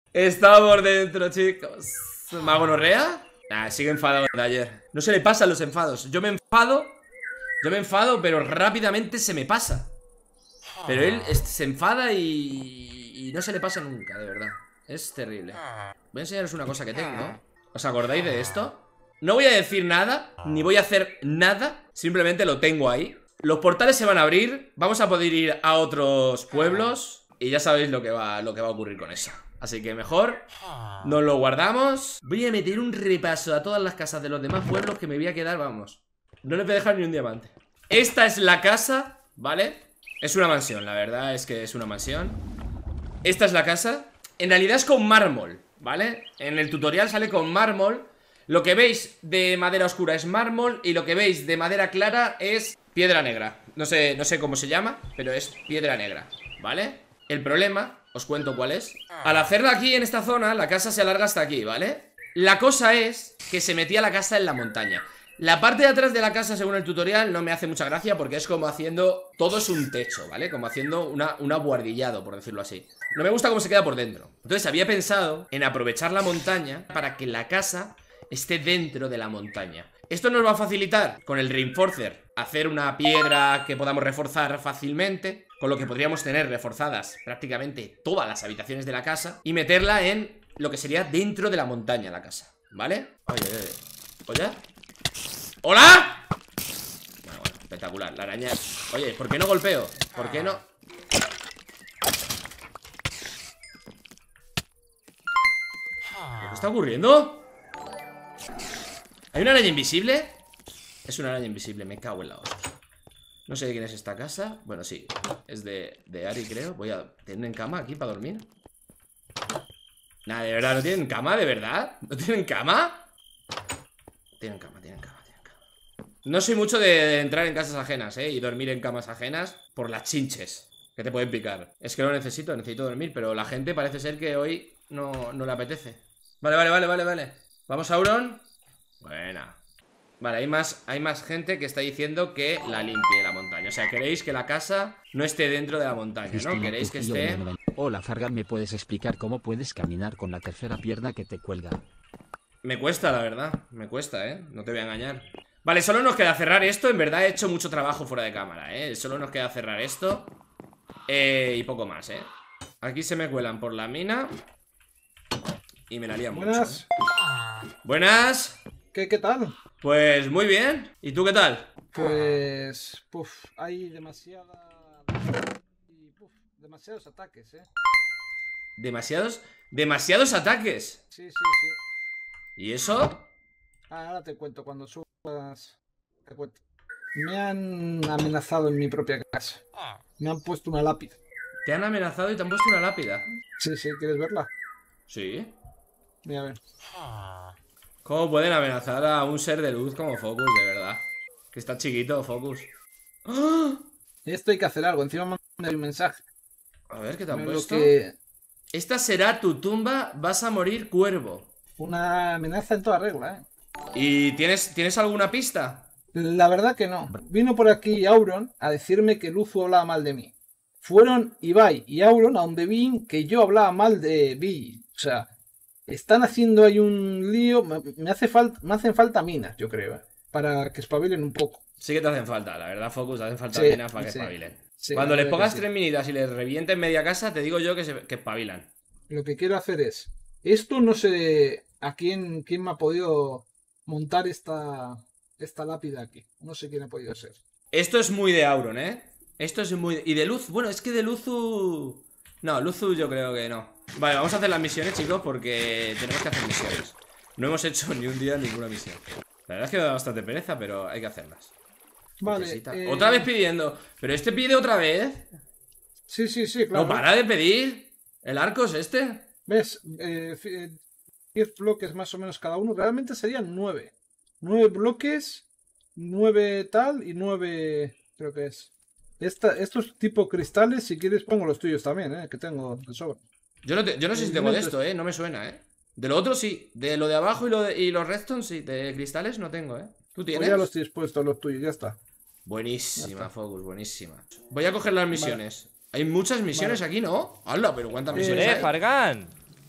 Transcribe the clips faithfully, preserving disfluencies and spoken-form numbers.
Estamos dentro, chicos. ¿Magonorrea? Ah, sigue enfadado de ayer. No se le pasan los enfados. Yo me enfado, yo me enfado, pero rápidamente se me pasa. Pero él se enfada y, y no se le pasa nunca, de verdad. Es terrible. Voy a enseñaros una cosa que tengo. ¿Os acordáis de esto? No voy a decir nada, ni voy a hacer nada. Simplemente lo tengo ahí. Los portales se van a abrir. Vamos a poder ir a otros pueblos. Y ya sabéis lo que va, lo que va a ocurrir con eso. Así que mejor nos lo guardamos. Voy a meter un repaso a todas las casas de los demás pueblos, que me voy a quedar, vamos. No les voy a dejar ni un diamante. Esta es la casa, ¿vale? Es una mansión, la verdad es que es una mansión. Esta es la casa. En realidad es con mármol, ¿vale? En el tutorial sale con mármol. Lo que veis de madera oscura es mármol. Y lo que veis de madera clara es piedra negra. No sé, no sé cómo se llama, pero es piedra negra, ¿vale? El problema, os cuento cuál es. Al hacerla aquí en esta zona, la casa se alarga hasta aquí, ¿vale? La cosa es que se metía la casa en la montaña. La parte de atrás de la casa, según el tutorial, no me hace mucha gracia porque es como haciendo... Todo es un techo, ¿vale? Como haciendo una, un abuhardillado, por decirlo así. No me gusta cómo se queda por dentro. Entonces había pensado en aprovechar la montaña para que la casa esté dentro de la montaña. Esto nos va a facilitar con el Reinforcer hacer una piedra que podamos reforzar fácilmente, con lo que podríamos tener reforzadas prácticamente todas las habitaciones de la casa y meterla en lo que sería dentro de la montaña la casa, ¿vale? Oye, oye, oye. ¡Hola! Bueno, bueno, espectacular, la araña. Oye, ¿por qué no golpeo? ¿Por qué no? ¿Qué está ocurriendo? ¿Hay una araña invisible? Es una araña invisible, me cago en la hostia. No sé de quién es esta casa. Bueno, sí, es de, de Ari, creo. Voy a... ¿Tienen cama aquí para dormir? Nada, de verdad, ¿no tienen cama? ¿De verdad? ¿No tienen cama? Tienen cama, tienen cama, tienen cama. No soy mucho de entrar en casas ajenas, ¿eh? Y dormir en camas ajenas por las chinches que te pueden picar. Es que lo necesito, necesito dormir. Pero la gente parece ser que hoy no, no le apetece. Vale, vale, vale, vale, vale. Vamos a Auron. Buena. Vale, hay más, hay más gente que está diciendo que la limpie la montaña. O sea, queréis que la casa no esté dentro de la montaña, ¿no? Queréis que esté... Hola, Fargan, ¿me puedes explicar cómo puedes caminar con la tercera pierna que te cuelga? Me cuesta, la verdad. Me cuesta, ¿eh? No te voy a engañar. Vale, solo nos queda cerrar esto. En verdad he hecho mucho trabajo fuera de cámara, ¿eh? Solo nos queda cerrar esto. Eh, y poco más, ¿eh? Aquí se me cuelan por la mina. Y me la lían mucho. Buenas. ¿eh? Buenas. ¿Qué, qué tal? Pues muy bien. ¿Y tú qué tal? Pues... Puf, hay demasiada... Y, puf, demasiados ataques, ¿eh? Demasiados... Demasiados ataques. Sí, sí, sí. ¿Y eso? Ah, ahora te cuento, cuando subas... Te cuento. Me han amenazado en mi propia casa. Me han puesto una lápida. Te han amenazado y te han puesto una lápida. Sí, sí, ¿quieres verla? Sí. Mira, a ver. ¿Cómo pueden amenazar a un ser de luz como Focus, de verdad? Que está chiquito, Focus. ¡Ah! Esto hay que hacer algo, encima me han mandado un mensaje. A ver, ¿qué te han Lo puesto? que... Esta será tu tumba, vas a morir, cuervo. Una amenaza en toda regla, ¿eh? ¿Y tienes, tienes alguna pista? La verdad que no. Vino por aquí Auron a decirme que Luzu hablaba mal de mí. Fueron Ibai y Auron a donde vi que yo hablaba mal de Vi. O sea, están haciendo ahí un lío. Me, me hace falta, me hacen falta minas, yo creo, ¿eh? Para que espabilen un poco. Sí que te hacen falta, la verdad, Focus, te hacen falta Sí, minas para que sí. espabilen. Sí, Cuando les pongas sí. tres minitas y les revienten media casa, te digo yo que, se, que espabilan. Lo que quiero hacer es... Esto no sé a quién, quién me ha podido montar esta, esta lápida aquí. No sé quién ha podido ser. Esto es muy de Auron, ¿eh? Esto es muy... Y de Luz, bueno, es que de Luzu... No, Luzu yo creo que no. Vale, vamos a hacer las misiones, chicos, porque tenemos que hacer misiones. No hemos hecho ni un día ninguna misión. La verdad es que da bastante pereza, pero hay que hacerlas. Vale. Eh... Otra vez pidiendo. ¿Pero este pide otra vez? Sí, sí, sí, claro. No para de pedir. ¿El arco es este? ¿Ves? Eh, diez bloques más o menos cada uno. Realmente serían nueve. Nueve bloques, nueve tal y nueve... Creo que es. Esta, estos tipo cristales, si quieres pongo los tuyos también, ¿eh? Que tengo de sobra. Yo no, te, yo no sé si tengo de esto, ¿eh? No me suena, ¿eh? De lo otro sí. De lo de abajo y, lo de, y los redstone sí. De cristales no tengo, ¿eh? ¿Tú tienes? Pues ya los tienes puestos los tuyos, ya está. Buenísima, ya Focus, buenísima. Voy a coger las misiones. Vale. Hay muchas misiones vale. aquí, ¿no? ¡Hala! Pero ¿cuántas misiones ¡Eh, hay? Fargan!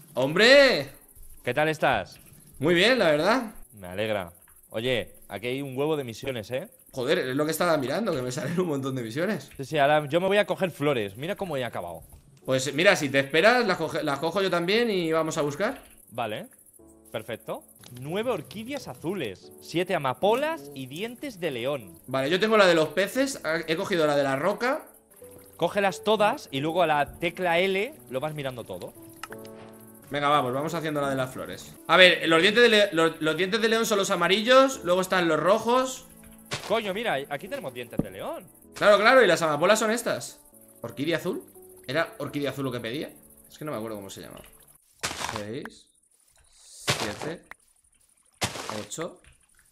¡Hombre! ¿Qué tal estás? Muy bien, la verdad. Me alegra. Oye, aquí hay un huevo de misiones, ¿eh? Joder, es lo que estaba mirando, que me salen un montón de misiones. Sí, sí, ahora yo me voy a coger flores. Mira cómo he acabado. Pues mira, si te esperas, las, coge- las cojo yo también y vamos a buscar. Vale, perfecto. Nueve orquídeas azules, siete amapolas y dientes de león. Vale, yo tengo la de los peces, he cogido la de la roca. Cógelas todas y luego a la tecla L lo vas mirando todo. Venga, vamos, vamos haciendo la de las flores. A ver, los dientes de, le- los, los dientes de león son los amarillos, luego están los rojos. Coño, mira, aquí tenemos dientes de león. Claro, claro, y las amapolas son estas. ¿Orquídea azul? ¿Era orquídea azul lo que pedía? Es que no me acuerdo cómo se llamaba. Seis, siete, ocho.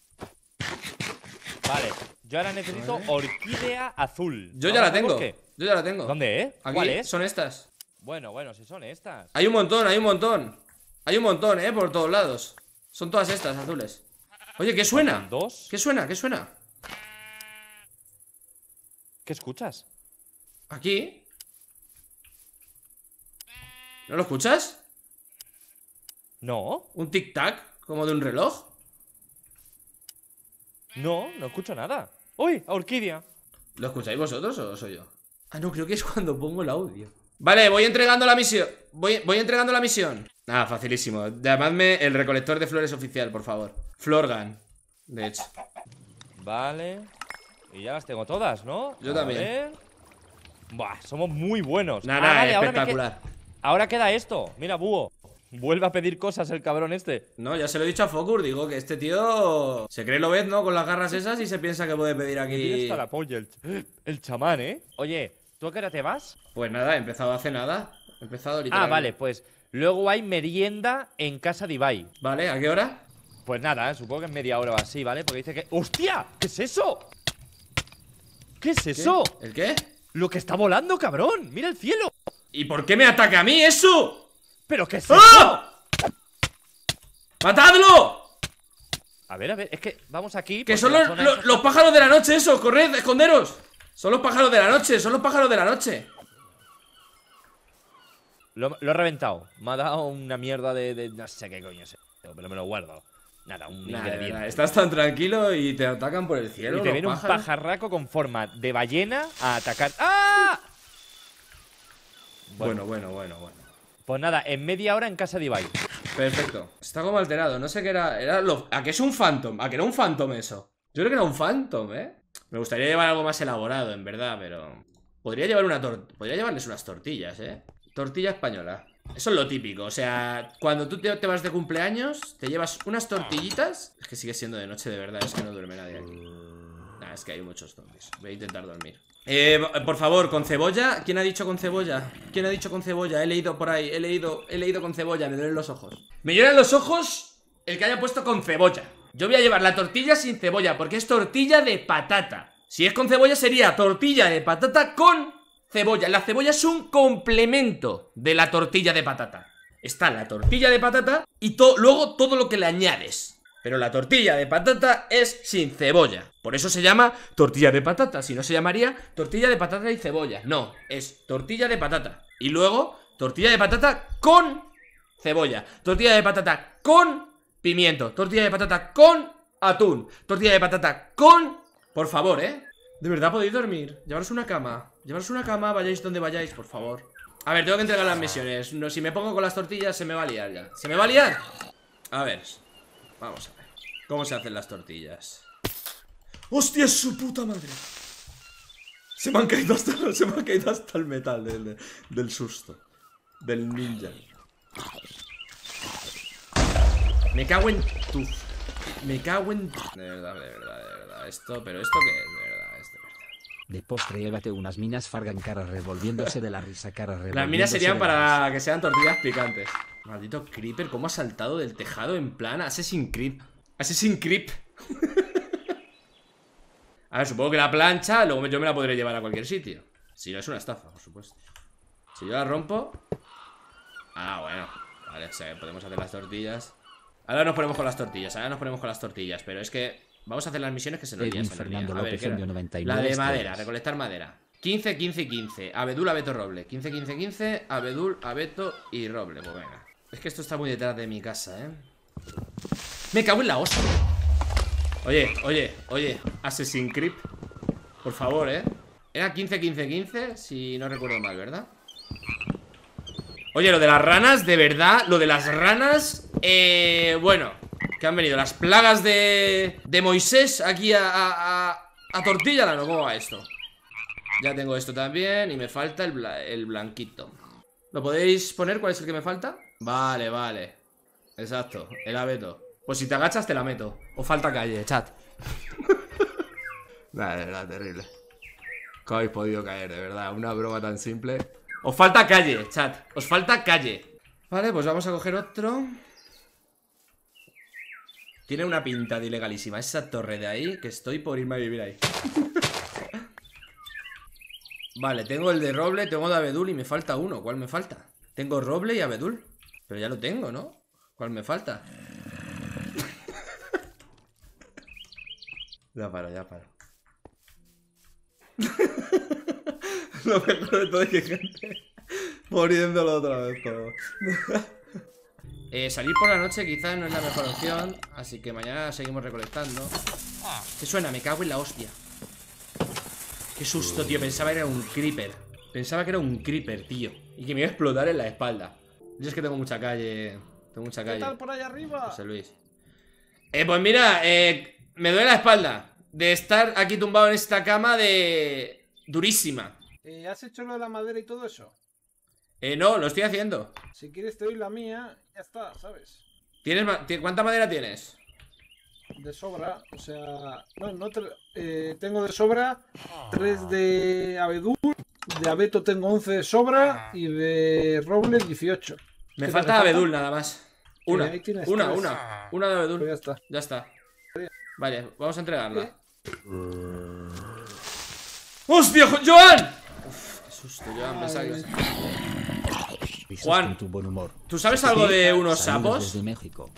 Vale, yo ahora necesito Vale. orquídea azul. Yo ya Vamos la a tengo. busque. Yo ya la tengo. ¿Dónde, eh? Aquí, ¿Cuál es? son estas. Bueno, bueno, si son estas. Hay un montón, hay un montón. Hay un montón, eh, por todos lados. Son todas estas, azules. Oye, ¿qué suena? ¿Dos? ¿Qué suena? ¿Qué suena? ¿Qué escuchas? Aquí. ¿No lo escuchas? No, ¿Un tic-tac? ¿Como de un reloj? no, no escucho nada. ¡Uy! Orquídea. ¿Lo escucháis vosotros o soy yo? Ah, no, creo que es cuando pongo el audio. Vale, voy entregando la misión. Voy, voy entregando la misión. Ah, facilísimo. Llamadme el recolector de flores oficial, por favor. Florgan, de hecho. Vale. Y ya las tengo todas, ¿no? Yo A también. ver. Buah, somos muy buenos. Nada, Ah, nada, vale, ahora me espectacular. que- Ahora queda esto. Mira, búho. Vuelve a pedir cosas el cabrón este. No, ya se lo he dicho a Focus. Digo que este tío se cree lo ves, ¿no? Con las garras esas y se piensa que puede pedir Me tiene aquí. hasta la polla el, ch- el chamán, ¿eh? Oye, ¿tú a qué hora te vas? Pues nada, he empezado hace nada. He empezado ahorita. Ah, vale, pues luego hay merienda en casa de Ibai. Vale, ¿a qué hora? Pues nada, ¿eh? Supongo que en media hora o así, ¿vale? Porque dice que... ¡Hostia! ¿Qué es eso? ¿Qué es eso? ¿El qué? Lo que está volando, cabrón. Mira el cielo. ¿Y por qué me ataca a mí eso? ¿Pero qué es eso? ¡Ah! ¡Matadlo! A ver, a ver, es que vamos aquí. Que porque son la los, zona los- esa- los pájaros de la noche, eso, corred, esconderos. Son los pájaros de la noche, son los pájaros de la noche. Lo, lo he reventado. Me ha dado una mierda de, de- no sé qué coño es eso, pero me lo guardo. Nada, un Nah, ingrediente. nah, estás tan tranquilo y te atacan por el cielo. Y te los viene un pájaros. pajarraco con forma de ballena a atacar. ¡Ah! Bueno, bueno, bueno, bueno. Pues nada, en media hora en casa de Ibai. Perfecto. Está como alterado, no sé qué era. Era lo... ¿A qué es un phantom? ¿A qué era un phantom eso? Yo creo que era un phantom, ¿eh? Me gustaría llevar algo más elaborado, en verdad, pero... Podría llevar una tor... Podría llevarles unas tortillas, ¿eh? Tortilla española. Eso es lo típico, o sea, cuando tú te, te vas de cumpleaños, te llevas unas tortillitas. Es que sigue siendo de noche, de verdad, es que no duerme nadie aquí. Nah, es que hay muchos zombies. Voy a intentar dormir. Eh, por favor, con cebolla. ¿Quién ha dicho con cebolla? ¿Quién ha dicho con cebolla? He leído por ahí, he leído, he leído con cebolla, me duelen los ojos. Me lloran los ojos el que haya puesto con cebolla. Yo voy a llevar la tortilla sin cebolla, porque es tortilla de patata. Si es con cebolla sería tortilla de patata con cebolla. La cebolla es un complemento de la tortilla de patata. Está la tortilla de patata y to- luego todo lo que le añades. Pero la tortilla de patata es sin cebolla. Por eso se llama tortilla de patata. Si no se llamaría tortilla de patata y cebolla. No, es tortilla de patata. Y luego tortilla de patata con cebolla. Tortilla de patata con pimiento. Tortilla de patata con atún. Tortilla de patata con... Por favor, ¿eh? De verdad podéis dormir. Llevaros una cama. Llevaros una cama, vayáis donde vayáis, por favor. A ver, tengo que entregar las misiones. No, si me pongo con las tortillas se me va a liar ya. ¿Se me va a liar? A ver. Vamos a ver. ¿Cómo se hacen las tortillas? ¡Hostia, es su puta madre! Se me han caído hasta, se me ha caído hasta el metal del, del, del susto. Del ninja. Me cago en tu... Me cago en... De verdad, de verdad, de verdad. Esto, pero ¿esto qué es? De verdad, es de verdad. De postre llévate unas minas Fargan cara revolviéndose de la risa cara revolviéndose. Las minas serían de la risa. para que sean tortillas picantes. Maldito Creeper, ¿cómo ha saltado del tejado en plan Assassin's Creed? Assassin's Creed. A ver, supongo que la plancha luego yo me la podré llevar a cualquier sitio. Si no es una estafa, por supuesto. Si yo la rompo... Ah, bueno. Vale, o sea, podemos hacer las tortillas. Ahora nos ponemos con las tortillas, ahora nos ponemos con las tortillas. Pero es que vamos a hacer las misiones que se nos Edwin lían, se nos lían. Fernando A ver, López ¿qué era? envió noventa y La nueve de madera, estrellas. recolectar madera. quince, quince y quince. Abedul, abeto, roble. quince, quince, quince. Abedul, abeto y roble. Pues venga. Es que esto está muy detrás de mi casa, ¿eh? Me cago en la hostia. Oye, oye, oye, Assassin's Creed. Por favor, ¿eh? Era quince, quince, quince, si no recuerdo mal, ¿verdad? Oye, lo de las ranas, de verdad, lo de las ranas, eh, bueno, que han venido las plagas de, de Moisés aquí a, a, a, a tortilla, ¿no? ¿Cómo va esto? Ya tengo esto también y me falta el, bla, el blanquito. ¿Lo podéis poner? ¿Cuál es el que me falta? Vale, vale. Exacto, el abeto. Pues si te agachas te la meto. O falta calle, chat. Nah, de verdad, terrible. ¿Cómo habéis podido caer? De verdad, una broma tan simple. Os falta calle, chat. Os falta calle. Vale, pues vamos a coger otro. Tiene una pinta de ilegalísima esa torre de ahí, que estoy por irme a vivir ahí. Vale, tengo el de roble, tengo de abedul y me falta uno. ¿Cuál me falta? Tengo roble y abedul. Pero ya lo tengo, ¿no? ¿Cuál me falta? Ya paro, ya paro. Lo mejor de todo es que gente muriéndolo otra vez todo. eh, Salir por la noche quizás no es la mejor opción, así que mañana seguimos recolectando. ¿Qué suena? Me cago en la hostia. Qué susto, tío, pensaba que era un creeper. Pensaba que era un creeper, tío, y que me iba a explotar en la espalda. Yo es que tengo mucha calle. Tengo mucha calle. ¿Qué tal por allá arriba? José Luis. Eh, pues mira, eh, me duele la espalda de estar aquí tumbado en esta cama de... durísima. Eh, ¿Has hecho lo de la madera y todo eso? Eh, no, lo estoy haciendo. Si quieres te doy la mía, ya está, ¿sabes? ¿Tienes ma- ¿Cuánta madera tienes? De sobra, o sea... No, no te- eh, tengo de sobra tres de abedul, de abeto tengo once de sobra y de roble dieciocho. Me ¿Qué falta te falta? abedul nada más. Una, ahí tienes una, tres. una. Una de abedul. Pues ya está. Ya está. Vale, vamos a entregarla. ¡Hostia, Jo- Joan! Uf, qué susto, Joan, pensaba que ibas a- Risas Juan. con tu buen humor. ¿Tú sabes algo de unos Saludos sapos? desde México.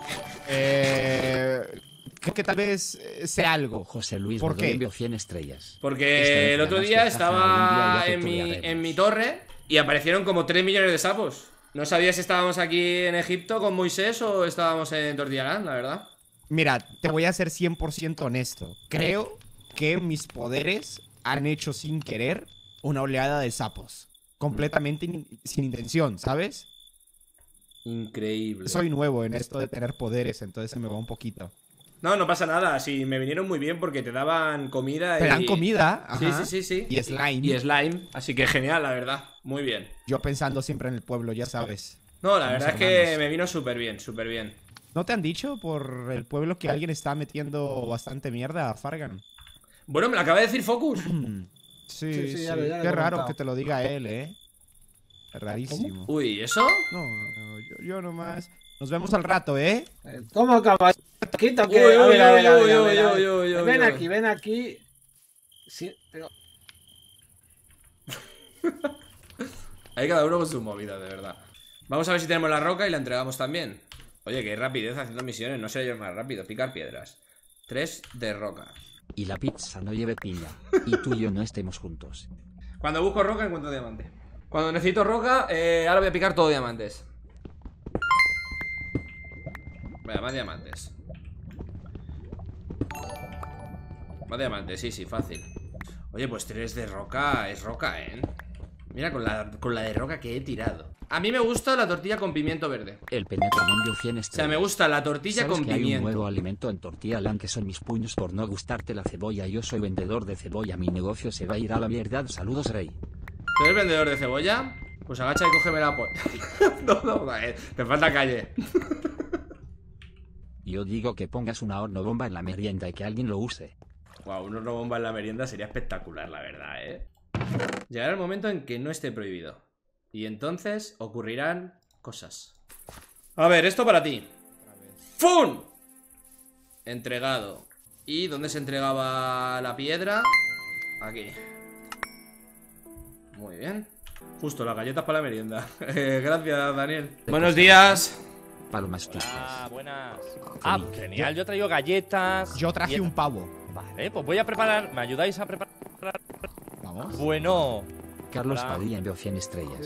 Eh, creo que tal vez eh, sea algo. José Luis ¿Por Bordón qué? envió cien estrellas. Porque Esta el vez otro ganaste día esta zona algún día estaba ya te en mi, torearemos. en mi torre y aparecieron como tres millones de sapos. No sabía si estábamos aquí en Egipto con Moisés o estábamos en Tortillarán, la verdad. Mira, te voy a ser cien por ciento honesto. Creo que mis poderes han hecho sin querer una oleada de sapos. Completamente in- sin intención, ¿sabes? Increíble. Soy nuevo en esto de tener poderes, entonces se me va un poquito. No, no pasa nada. Sí, me vinieron muy bien porque te daban comida y... Te dan comida. Sí, ajá, sí, sí, sí. Y slime. Y slime. Así que genial, la verdad. Muy bien. Yo pensando siempre en el pueblo, ya sabes. No, la Somos verdad es que hermanos. me vino súper bien, súper bien. ¿No te han dicho por el pueblo que alguien está metiendo bastante mierda a Fargan? Bueno, me lo acaba de decir Focus. Sí, Sí, sí, sí, ya lo- ya lo he Qué raro comentado. que te lo diga él, ¿eh? Rarísimo. Uy, ¿eso? No, no, yo, yo nomás. Nos vemos al rato, ¿eh? Eh, ¿Cómo acabas? Quita que... Uy, a ver, a ver, a uy, ver, a uy, ver, a uy, ver. uy, uy, Ven uy. aquí, ven aquí. Sí, pero... Hay cada uno con sus movidas, de verdad. Vamos a ver si tenemos la roca y la entregamos también. Oye, qué rapidez haciendo misiones. No sé yo más rápido. Picar piedras. Tres de roca. Y la pizza no lleve piña. Y tú y yo no estemos juntos. Cuando busco roca encuentro diamante. Cuando necesito roca, eh, ahora voy a picar todo diamantes. Vaya, más diamantes. Más diamantes, sí, sí, fácil. Oye, pues tres de roca es roca, ¿eh? Mira, con la, con la de roca que he tirado. A mí me gusta la tortilla con pimiento verde. El penetrón envió cien O estrellas. sea, me gusta la tortilla ¿Sabes con que hay un pimiento. nuevo alimento en Tortilla Land que son mis puños por no gustarte la cebolla? Yo soy vendedor de cebolla, mi negocio se va a ir a la mierda. Saludos, Rey. ¿Tú eres vendedor de cebolla? Pues agacha y cógeme la po... No, no, eh, te falta calle. Yo digo que pongas una horno bomba en la merienda y que alguien lo use. Wow, un horno bomba en la merienda sería espectacular, la verdad, ¿eh? Llegará el momento en que no esté prohibido. Y entonces ocurrirán cosas. A ver, esto para ti. ¡Fun! Entregado. ¿Y dónde se entregaba la piedra? Aquí. Muy bien. Justo, las galletas para la merienda. Eh, Gracias, Daniel. Buenos días. Palomas Ah, tristes. buenas. Ah, genial, yo he traído galletas. Yo traje y- un pavo. Vale, pues voy a preparar. ¿Me ayudáis a preparar? Vamos. Bueno. Carlos Hola. Padilla envió cien estrellas.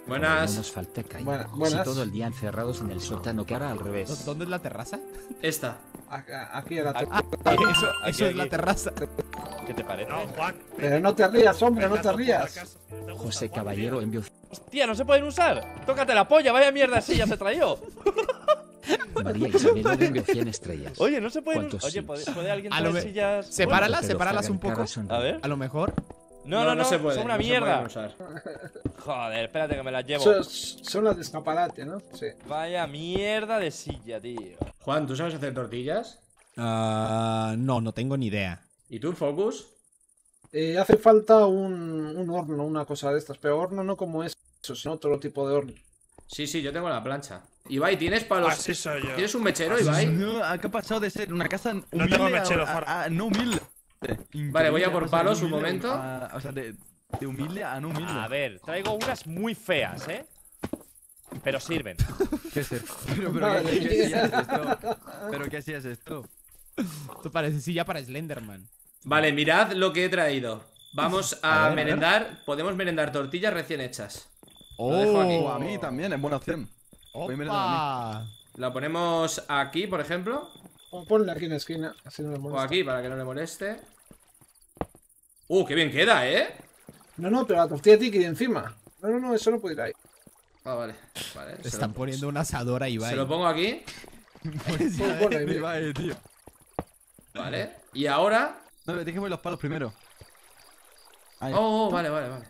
No nos Buenas. falte calle. Buena- Si buenas. todo el día encerrados en el sótano que ahora al revés. ¿Dónde es la terraza? Esta. Acá- Aquí era Aquí. Eso, eso Aquí, es la aquí. terraza. ¿Qué te parece? No, Juan. Pero no te rías, hombre, no te Fernando, rías. ¿acaso no te gusta, José Juan, Caballero tío? envió Hostia, no se pueden usar. Tócate la polla, vaya mierda así ya se traído. María Isabel Oro envió cien estrellas. Oye, no se pueden ¿Cuántos usar. Oye, sí? ¿puede, puede alguien A lo traer me- sillas? Sepáralas, Pero sepáralas un Fraga poco. sonríe. A ver. A lo mejor. No, no, no, se puede. son una no se mierda. pueden usar. Joder, espérate que me las llevo. Son, son las de escaparate, ¿no? Sí. Vaya mierda de silla, tío. Juan, ¿tú sabes hacer tortillas? Ah, no, no tengo ni idea. ¿Y tú, Focus? Eh, hace falta un, un horno, una cosa de estas, pero horno no como eso, sino otro tipo de horno. Sí, sí, yo tengo la plancha. Ibai, ¿tienes palos? Así soy yo. ¿Tienes un mechero, Ibai? No, ¿qué ha pasado de ser una casa humilde No tengo a- mechero, a- Farra. a no humilde? Vale, voy a Increíble, por ha pasado de palos un humilde momento. a- O sea, de, de humilde a no humilde. A ver, traigo unas muy feas, ¿eh? Pero sirven. ¿Qué es esto? Pero, pero, Vale. ¿qué, qué sí es esto? ¿Pero qué sí es esto? Esto parece silla para Slenderman. Vale, mirad lo que he traído. Vamos A a, ver, a ver. merendar. Podemos merendar tortillas recién hechas. Lo dejo aquí. O a mí también, es buena opción. Voy a merendar a ¡Opa! La ponemos aquí, por ejemplo. O ponle aquí en la esquina, así no le O molesta. aquí, para que no le moleste. Uh, qué bien queda, ¿eh? No, no, pero la tortilla tiene que ir encima. No, no, no, eso no puede ir ahí. Ah, vale. Vale. se Están lo- poniendo una asadora y va. Se lo pongo aquí. Pues Pon- ponle ahí, mí. mira. Vale, tío. Vale. Y ahora. No, pero tienes que poner los palos primero. Ahí. Oh, oh, vale, vale, vale.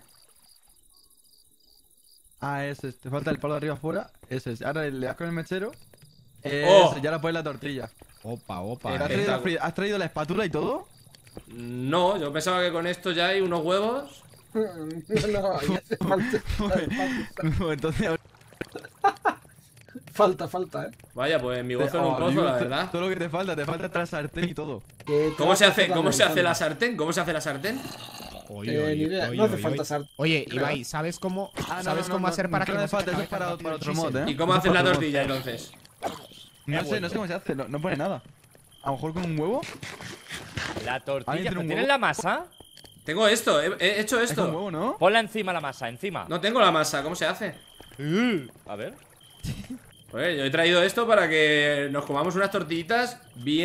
Ah, ese es. Te falta el palo de arriba afuera. Ese es. Ahora le das con el mechero. Oh. Ese, ya le pones la tortilla. Opa, Eh, opa. ¿Has traído, la Espectacular. fri- ¿Has traído la espátula y todo? No, yo pensaba que con esto ya hay unos huevos. No, no, ahí hace falta, falta, Entonces, falta, falta, eh. Vaya, pues mi gozo en un Oh, pozo, Dios, la to- verdad. Todo lo que te falta, te falta traer sartén y todo. Que te ¿Cómo vas se a hace, hacer cómo se hace la lamentando. sartén? ¿Cómo se hace la sartén? Oye, Eh, ni idea, oye, no hace oye, falta oye. sartén. Oye, Creo. Ibai, ¿sabes cómo, Ah, no, ¿sabes no, cómo no, hacer no, para no que le no se te falta, eso acabe es para- tan rápido para el otro mod, chisel? ¿eh? ¿Y cómo Eso hacen la para otro tortilla mod. entonces? No sé, no sé cómo se hace, no, no pone nada. A lo mejor con un huevo. La ¿Alguien tortilla. tiene ¿pero un ¿Tienes huevo? la masa? Tengo esto, he, he hecho Es con esto. huevo, ¿no? Ponla encima la masa, encima. No tengo la masa, ¿cómo se hace? A ver. Pues yo he traído esto para que nos comamos unas tortillitas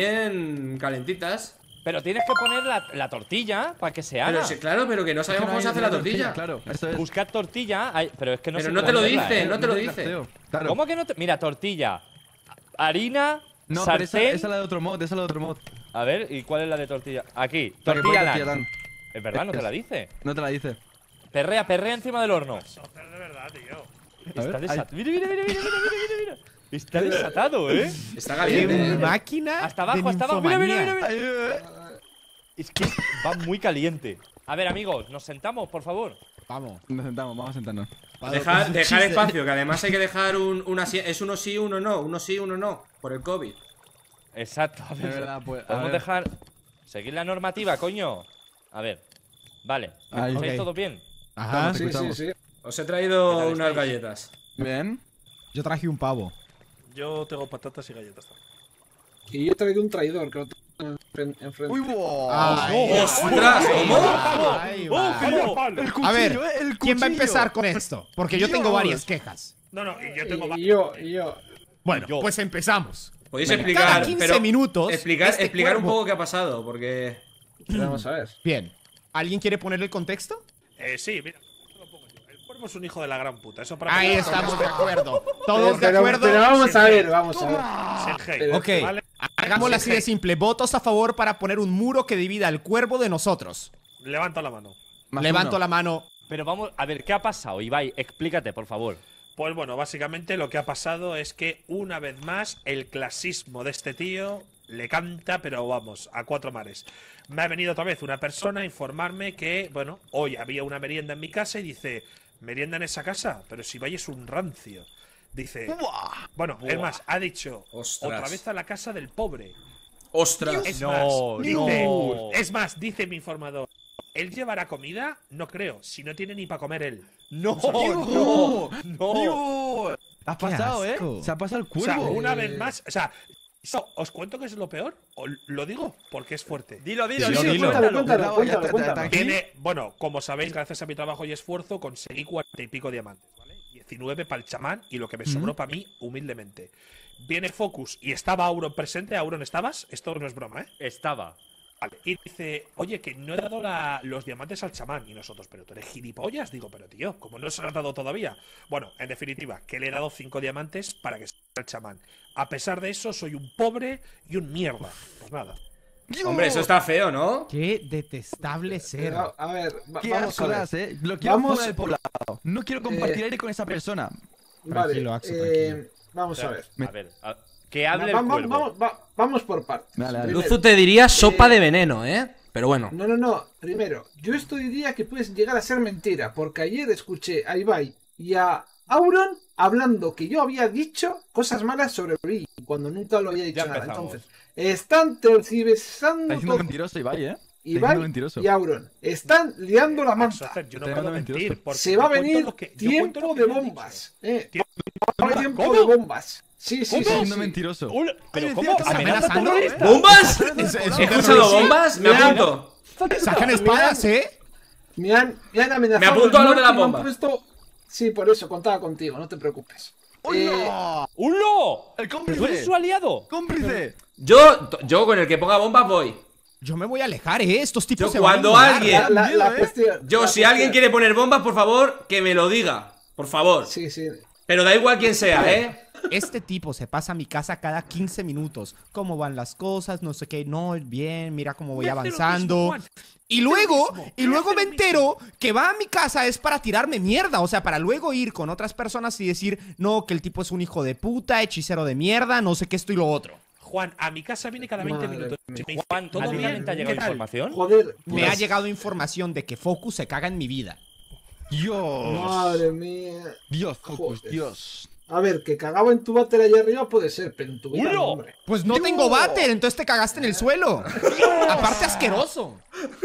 bien calentitas. Pero tienes que poner la, la tortilla para que se haga. Pero sí, claro, pero que no sabemos cómo se hace la tortilla. Claro, eso es. Buscar tortilla. ay, pero es que no Pero sé no cómo te lo hacerla, dice, ¿eh? no te lo hay dice. crafteo, Claro. ¿Cómo que no te.? Mira, tortilla. Harina. No, pero esa, sartén. esa es la de otro mod, esa es la de otro mod. A ver, ¿y cuál es la de tortilla? Aquí, La que tortilla pone LAN. tortilla LAN. Es verdad, no te la dice. No te la dice. Perrea, perrea encima del horno. Socer de verdad, tío. A Está ver, desatado. Mira, mira, mira, mira, mira, mira, mira. Está desatado, ¿eh? Está ¡Qué caliente. ¿eh? máquina! Hasta abajo, de hasta abajo. Mira, mira, mira, ninfomanía! mira. Ay, eh, Es que va muy caliente. A ver, amigos, nos sentamos, por favor. Vamos. Nos sentamos, vamos a sentarnos. Dejar, Un dejar chiste. espacio, que además hay que dejar un, una. Es uno sí, uno no. Uno sí, uno no. Por el COVID. Exacto. A De ver, verdad, pues. a podemos ver. dejar. Seguir la normativa, coño. A ver. Vale. Ahí. ¿Estáis Ok. todos bien? Ajá. Te Sí, sí, escuchamos. sí. Os he ¿Qué traído tal unas estáis? galletas. Bien. Yo traje un pavo. Yo tengo patatas y galletas también. Y yo he traído un traidor que lo tengo enfren- enfrente. Uy, wow. Ay, ¡Ostras! ¿Cómo? Ay, va. El cuchillo, A ver, eh, el ¿quién va a cuchillo. empezar con esto? Porque yo tengo Dios. varias quejas. No, no, y yo tengo Y, y yo, y yo. Bueno, Yo. pues empezamos. Podéis Venga, explicar. cada quince pero minutos, Explicar, este explicar un cuervo- poco qué ha pasado, porque. Vamos a ver. Bien. ¿Alguien quiere poner el contexto? Eh, sí, mira. Lo pongo yo. El cuervo es un hijo de la gran puta. Eso para Ahí empezar. estamos de acuerdo. Todos de pero, acuerdo. pero vamos a Sí, ver, sí. vamos a ver. Sin hate, Pero- Ok, ¿vale? hagámoslo así de simple. Votos a favor para poner un muro que divida al cuervo de nosotros. Levanto la mano. Más Levanto uno. la mano. Pero vamos, a ver, ¿qué ha pasado? Ibai, explícate, por favor. Pues bueno, básicamente lo que ha pasado es que una vez más el clasismo de este tío le canta, pero vamos, a cuatro mares. Me ha venido otra vez una persona a informarme que, bueno, hoy había una merienda en mi casa y dice, ¿merienda en esa casa? Pero si vayas un rancio. Dice, bueno, es más, ha dicho, Ostras. otra vez a la casa del pobre. ¡Ostras! Es No, más, dice, no. es más, dice mi informador, ¿él llevará comida? No creo, si no tiene ni para comer él. No, ¡Dios! no. ¡Dios! Has Qué pasado, asco. ¿eh? Se ha pasado el O sea, cuervo. una Eh. vez más, o sea, eso, ¿os cuento que es lo peor? ¿O lo digo? Porque es fuerte. Dilo, dilo, Sí, dilo. sí, dilo. cuéntalo, cuéntalo, Ya cuéntalo, está, cuéntalo. está aquí. Tiene, bueno, como sabéis, gracias a mi trabajo y esfuerzo, conseguí cuarenta y pico diamantes, ¿vale? diecinueve para el chamán y lo que me sobró para mí, humildemente. Viene Focus y estaba Auron presente. Auron, ¿estabas? Esto no es broma, ¿eh? Estaba. Vale. Y dice, oye, que no he dado la- los diamantes al chamán. Y nosotros, pero tú eres gilipollas. Digo, pero tío, ¿cómo no se lo has dado todavía? Bueno, en definitiva, que le he dado cinco diamantes para que sea el chamán. A pesar de eso, soy un pobre y un mierda. Pues nada. Hombre, eso está feo, ¿no? Qué detestable ser. A, a ver, va- Qué vamos asco a ver. das, eh. Lo quiero Vamos- fuera del poblado. No quiero compartir Eh, aire con esa persona. Vale, Tranquilo, Axo, eh, tranquilo. vamos a ver. A ver, a- que hable Va- el va- cuervo. vamos, va- vamos por partes. Dale, dale. Primero, Luzu te diría sopa eh, de veneno, ¿eh? Pero bueno. No, no, no. Primero, yo esto diría que puede llegar a ser mentira, porque ayer escuché a Ibai y a Auron hablando que yo había dicho cosas malas sobre Vi, cuando nunca lo había dicho Ya nada. empezamos. Entonces, están tergiversando Está diciendo todo. mentiroso, Ibai, eh. Está diciendo Ibai mentiroso. y Auron están liando la manta. Axocer, yo no Está puedo mentiroso. mentir. porque Se va a yo cuento venir lo que- yo cuento lo tiempo que de me han bombas. Eh. Tiempo- Va a haber tiempo ¿Cómo? de bombas. Sí, sí, Está sí. siendo sí. mentiroso. Ul- ¿Pero Ay, cómo? decía que ¿Amenaza amenazando, terrorista? ¿Bombas? Es- es- ¿He escuchado bombas? Me Mira. apunto. Sacan espadas, ¿eh? Me han, me han amenazado. Me apunto a lo de muerte la y me han bomba. puesto- Sí, por eso contaba contigo, no te preocupes. Eh, ¡Hola! ¡Ulo! ¡El ¿Tú cómplice! eres su aliado? ¡Cómplice! Yo, yo con el que ponga bombas voy. Yo me voy a alejar, ¿eh? Estos tipos Yo se van a cuando inmolar. alguien- la, la- la ¿eh? cuestión- Yo, la si alguien cuestión- quiere poner bombas, por favor, que me lo diga. Por favor. Sí, sí. Pero da igual quién sea, ¿eh? Este tipo se pasa a mi casa cada quince minutos. ¿Cómo van las cosas? No sé qué. No, bien, mira cómo voy Me hace lo avanzando. mismo, Juan. Y luego, mismo, y me luego hace me lo entero que va a mi casa es para tirarme mierda. O sea, para luego ir con otras personas y decir, no, que el tipo es un hijo de puta, hechicero de mierda, no sé qué, esto y lo otro. Juan, a mi casa viene cada veinte Madre minutos. Y me dice, Juan, ¿todo ¿a ti bien? también te ha llegado ¿Qué tal? información? Joder. Me ha pues, llegado información de que Focus se caga en mi vida. Dios. Madre mía. Dios, Focus, Joder. Dios. A ver, que cagaba en tu váter allá arriba puede ser, pero en tu vida ¡Ulo! no, hombre. Pues no tengo váter, entonces te cagaste en el suelo. Aparte asqueroso.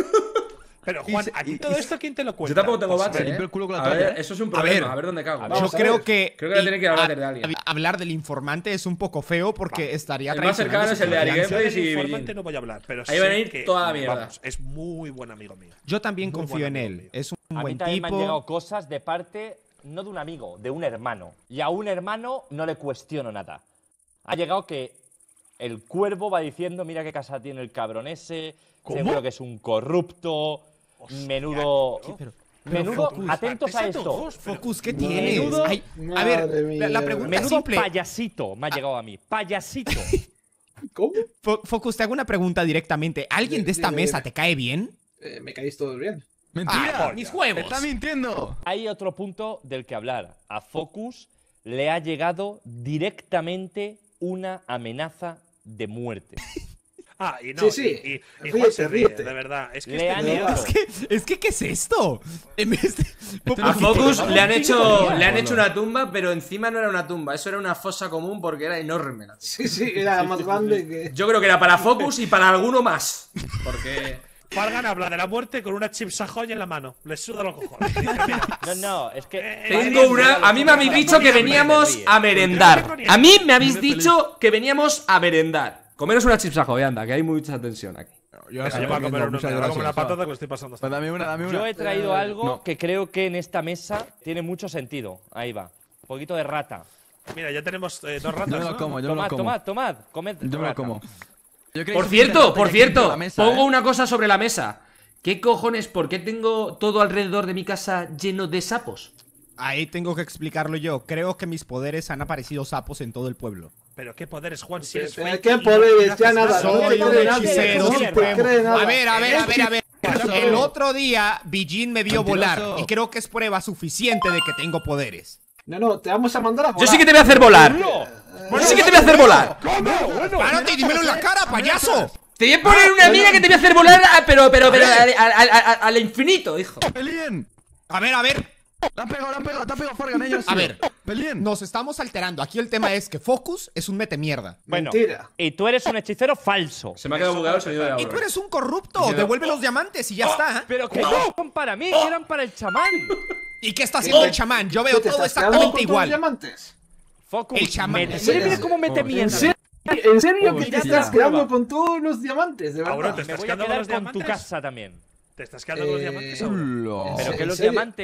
Pero Juan, Y se- ¿a ti y- todo y- esto quién te lo cuenta? Yo tampoco tengo Pues, váter, limpio ¿eh? el culo con la A ver, toalla, ¿eh? eso es un A problema. ver. A ver dónde cago. Vamos Yo a creo ver. que, Creo que voy a tener que ir al y- váter de alguien. a- hablar del informante es un poco feo porque estaría El más cercano es el de Ari traicionando su Yo Gameplays del y informante Billin. no voy a hablar, pero Ahí va a sé venir que, toda la mierda. vamos, es muy buen amigo mío. Yo también Muy confío buen en amigo él. mío. Es un A mí buen también me han tipo. llegado cosas de parte, no de un amigo, de un hermano. Y a un hermano no le cuestiono nada. Ha llegado que el cuervo va diciendo, mira qué casa tiene el cabrón ese, ¿Cómo? seguro que es un corrupto, menudo... tío. pero- menudo, Focus, atentos a Estate esto. ojos, pero- Focus, ¿qué Madre tienes? Menudo- Ay, a Madre ver, mía. la, la pregunta Menudo simple. payasito me ha llegado a mí. Payasito. ¿Cómo? Fo- Focus, te hago una pregunta directamente. ¿Alguien Dime, de esta dime, mesa dime. te cae bien? Eh, me caéis todos bien. ¡Mentira! Ah, mis huevos. ¡Está mintiendo! Hay otro punto del que hablar. A Focus le ha llegado directamente una amenaza de muerte. Ah, y no, Sí, sí. y, y- y Ríete, Juan se ríe, ríete. de verdad. Es que Le este han tío- hecho- Es que, es que, ¿qué es esto? En vez de- A Focus le han hecho, Pablo. le han hecho una tumba, pero encima no era una tumba. Eso era una fosa común porque era enorme. la tumba. Sí, sí, era más grande que. Yo creo que era para Focus y para alguno más. Porque. Fargan habla de la muerte con una chips ahoy en la mano. Le suda los cojones. Dice, mira, No, no, es que... Tengo una. A mí me habéis dicho que veníamos a merendar. A mí me habéis dicho que veníamos a merendar. Comeros una chips ahoy, anda, que hay mucha tensión aquí. Yo se va a comer unos, me voy a comer la patata que lo estoy pasando hasta. Pues dame una, dame una. Yo he traído Eh, algo no. que creo que en esta mesa tiene mucho sentido. Ahí va. Un poquito de rata. Mira, ya tenemos eh, dos ratas. Yo me lo ¿no? como, yo me Tomad, lo como. tomad, tomad. Comed Yo me lo rata. como. Yo creo Por que cierto, suficiente por rata ya aquí cierto, en la mesa, pongo ¿eh? una cosa sobre la mesa. ¿Qué cojones? ¿Por qué tengo todo alrededor de mi casa lleno de sapos? Ahí tengo que explicarlo yo. Creo que mis poderes han aparecido sapos en todo el pueblo. Pero qué poderes, Juan, si Pero, eres pero fake ¿qué y no- poderes? y no Ya haces nada, nada. no te Soy un cree nadie, hechicero no te supremo. cree nada. A ver, a ver, a ver, a ver. El Eso. otro día, Billin me vio volar. Mentiroso. Y creo que es prueba suficiente de que tengo poderes. No, no, te vamos a mandar a volar. Yo sí que te voy a hacer volar. Yo sí que te voy a hacer volar. ¡Párate y dímelo en la cara, payaso! Te voy a poner una mina que te voy a hacer volar, a- pero, pero, pero, al, al- al- al- al infinito, hijo. ¡Pelien! A ver, a ver. ¡La han pegado, la han pegado! ¡Te ha pegado Fargan, ellos! A ver. ¡Pelien! Nos estamos alterando. Aquí el tema es que Focus es un mete mierda. Bueno, Mentira. y tú eres un hechicero falso. Se me ha quedado bugueado el sonido de Y tú ahora. eres un corrupto. Devuelve los diamantes y ya está. Pero que no son para mí, que eran para el chamán. ¿Y qué está haciendo el chamán? Yo veo ¿Qué te todo estás quedando con exactamente todos igual. los diamantes? Focus, El chamán. mete- Sí, mira, mira sí. cómo mete Oh, mierda. ¿En serio? ¿En serio Oh, que te mira, estás prueba. quedando con todos los diamantes? De Ahora verdad. te Me estás voy a quedando con quedar los con tu diamantes. casa también. Te estás quedando con los Eh, diamantes ahora. ¡Hola! Pero que ¿En los serio? diamantes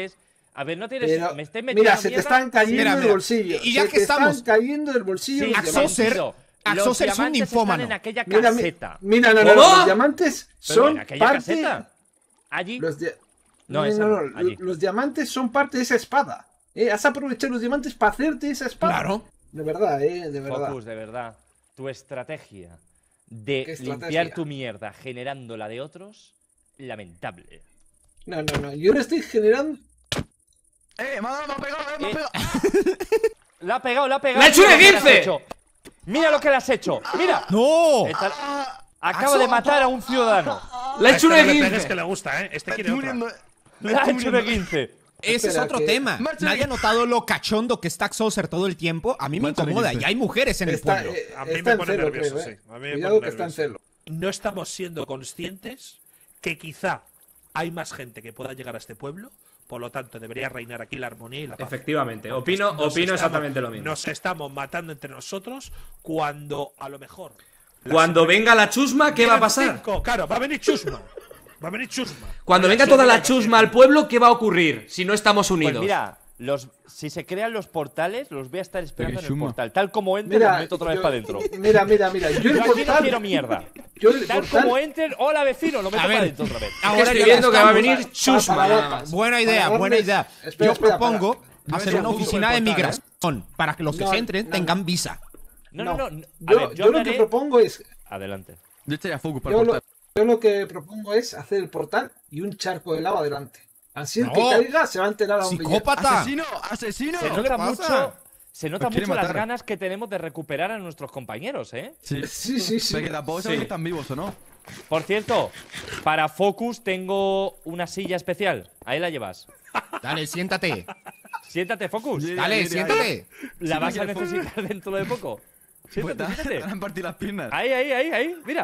A ver, no tienes. Pero, me estáis metiendo mira, se te mierda. están cayendo Mira, del mira, bolsillo. y ya se que te estamos- están cayendo del bolsillo. Sí, los Axoser- diamantes. Los Axoser es un diamantes ninfómano. están en aquella Mira, mi- caseta. mira, no, no, ¿Cómo? no, los diamantes Pero son en aquella parte. caseta. Allí. Los dia- No, no, esa no, no, no, allí. los diamantes son parte de esa espada. ¿Eh? Has aprovechado los diamantes para hacerte esa espada. Claro. De verdad, eh, de verdad. Focus, de verdad. Tu estrategia de ¿Qué estrategia? limpiar tu mierda generando la de otros, lamentable. No, no, no. Yo no estoy generando. ¡Eh, me ha dado, me ha pegado, eh, me ha Eh, pegado! La ha pegado, la ha pegado. ¡Le ha hecho un Mira lo que le has esguince! hecho. Mira lo que le has hecho. Mira. ¡No! Está- Acaba de matar a un ciudadano. Le ha A hecho un este no le pegues esguince. que le gusta, ¿eh? Este quiere Estoy otra. muriendo. Le ha hecho un esguince. Ese es Espera, otro que- tema. Marcha Nadie de- ha notado lo cachondo que está Axoser todo el tiempo. A mí me Marcha de incomoda. quince. Y hay mujeres en el Está, pueblo. eh, A mí está me en pone celo, nervioso, creo, sí. eh. A mí me Cuidado pone que está en nervioso. celo. No estamos siendo conscientes que quizá hay más gente que pueda llegar a este pueblo, por lo tanto debería reinar aquí la armonía y la paz. Efectivamente, opino, Nos opino estamos- exactamente lo mismo. Nos estamos matando entre nosotros cuando a lo mejor. la Cuando semana- venga la chusma, ¿qué va a Quedan pasar? cinco, claro, va a venir chusma. Va a venir chusma. Cuando venga toda la chusma al pueblo, ¿qué va a ocurrir si no estamos unidos? Pues mira, los, si se crean los portales, los voy a estar esperando en el chuma. portal. Tal como entren, Mira, los meto otra vez yo- para adentro. Mira, mira, mira. Yo el Yo aquí no portal. quiero mierda. Yo el Tal portal. como entren, hola vecino, lo meto A para ver, adentro otra vez. Es que ahora estoy ya viendo que va a estamos- venir chusma para- nada más. Buena idea, Para buena darles- idea. espera, Yo espera, propongo para- hacer Yo una juzgo el oficina de portal, ¿eh? migración para que los que No, se entren no, tengan no. visa. No, no, no. no. A Yo, ver, yo yo lo que hablaré- propongo es. Adelante. Yo echaría focus para Yo el lo, portal. yo lo que propongo es hacer el portal y un charco de lava delante. Así el No. que caiga se va a enterar a dónde llega. ¡Psicópata! ¡Asesino! ¡Asesino! Se le nota pasa? mucho, se nota Os quiere mucho las matar. ganas que tenemos de recuperar a nuestros compañeros, ¿eh? Sí. Sí, sí, sí. Pero que tampoco sabemos si están vivos o no. Por cierto, para Focus tengo una silla especial. Ahí la llevas. Dale, siéntate. Siéntate, Focus. Sí. Dale, mira, siéntate. La Sí, vas a me quiere necesitar dentro de poco. Pues Siéntate, te siéntate. van a partir las piernas. Ahí, ahí, ahí, ahí. Mira.